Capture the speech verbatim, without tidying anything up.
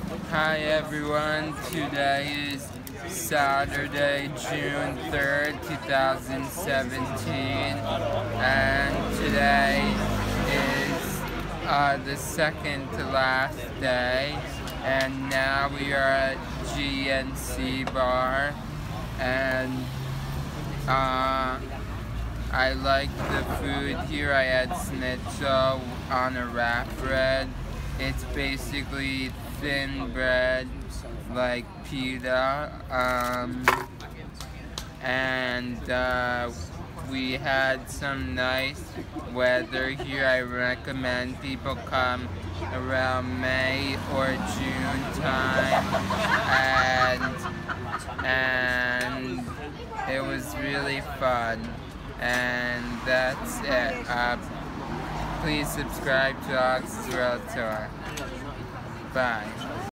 Hi everyone, today is Saturday, June third, two thousand seventeen, and today is uh, the second to last day, and now we are at G N C Bar, and uh, I like the food here. I had schnitzel on a wrap bread. It's basically thin bread like pita, um, and uh, we had some nice weather here. I recommend people come around May or June time, and and it was really fun. And that's it. Uh, please subscribe to Ox's World Tour. Bye.